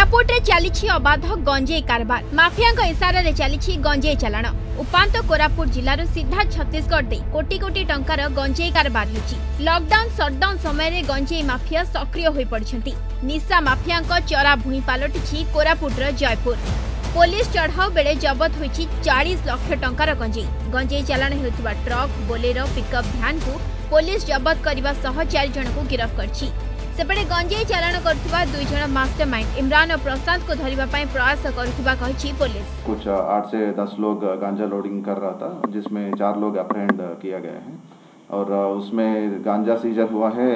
कोरापुट रे चली अबाध गंजेई कारबार माफिया इशारे चली गंजेई चालाण उपांत कोरापुट जिलार सीधा छत्तीसगढ़ दे कोटी कोटी टंकार गंजेई कारबार होची। लॉकडाउन शटडाउन समय गंजेई माफिया सक्रिय हो पड़छंती। निशा माफिया चरा भूई पलटिछि कोरापुटर जयपुर। पुलिस चढ़ाऊ बेले जबत होईछि 40 लाख टंकार गंजेई चालाण हेउथिबा ट्रक बोलेरो पिकअप भ्यान को पुलिस जबत करने सह 4 जन को गिरफ्त करछि। सेपटे गंजेई चालाण करथिबा 2 जन मास्टरमाइंड इमरान और प्रशांत को धरिबा पई प्रयास करथिबा कहिछि पुलिस। कुछ 8 से 10 लोग गांजा लोडिंग कर रहा था, जिसमें 4 लोग अप्रहेंड किया गया है और उसमें गांजा सीजर हुआ है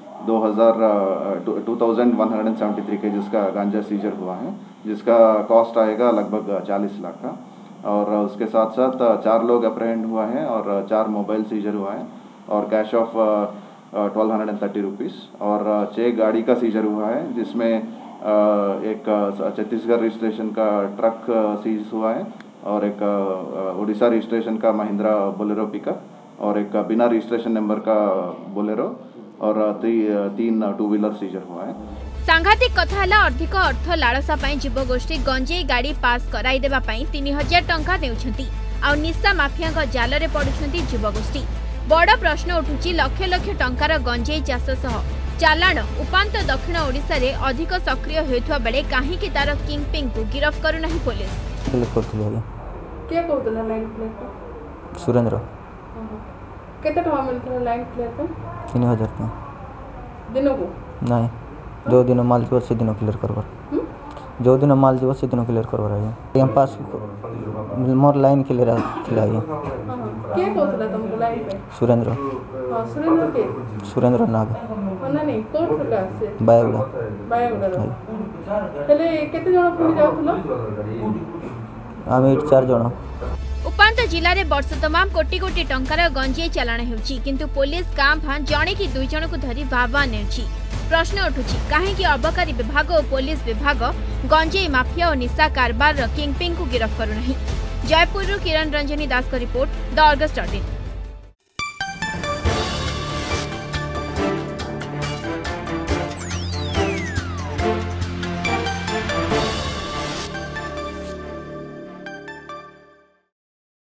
2173 केजीज का गांजा सीजर हुआ है, जिसका कॉस्ट आएगा लगभग 40 लाख का। और उसके साथ साथ 4 लोग अप्रहेंड हुआ है और 4 मोबाइल सीजर हुआ है और कैश ऑफ 1230 रुपीज़ और 6 गाड़ी का सीजर हुआ है, जिसमें एक छत्तीसगढ़ रजिस्ट्रेशन का ट्रक सीज हुआ है और एक उड़ीसा रजिस्ट्रेशन का महिंद्रा बोलेरो पिकअप और एक बिना रजिस्ट्रेशन नंबर का बोलेरो और 3 2 व्हीलर सीजर हुआ है। सांघातिक कथा हला अधिक अर्थ लालसा पई जीवगोष्ठी गंजेई गाड़ी पास कराई देबा पई 3000 टंका नेउछंती आ निशा माफिया जाल रे पडुछंती जीवगोष्ठी। बड़ प्रश्न उठुची लक्ष लक्ष टंकार गंजेई चाष सह चालाण उपांत दक्षिण ओडिशा रे अधिक सक्रिय होइथवा बेले काहेकि तार किंगपिंग को गिरफ्त करू नाही पुलिस। के कहतला लाइन प्लेट सुरेंद्र केते टका मिलथला लाइन प्लेट पे 3000 टका दिन को नहीं 2 दिन माल जीव से दिन क्लियर करबर जो दिन माल जीव से दिन क्लियर करबर है हम पास मोर लाइन क्लियर थिला के कहतला तुमको लाइन पे सुरेंद्र। हां सुरेंद्र के सुरेंद्र नाग ना नहीं कोन प्रकार से बायगुड़ा तले केते जण पुली जाउथलो आमे 4 जण। उपांत जिले में वर्ष तमाम कोटी कोटी टंकार गंजेई चालाण हेउची, किंतु पुलिस कां भां जणे कि 2 जन को धरी बाबा नेउची। प्रश्न उठुची काहेकि अबकारी विभाग और पुलिस विभाग गंजेई माफिया और निशा कारबार किंगपिंग को गिरफ्त करू नहीं। जयपुर किरण रंजनी दास का रिपोर्ट द अर्गस.in।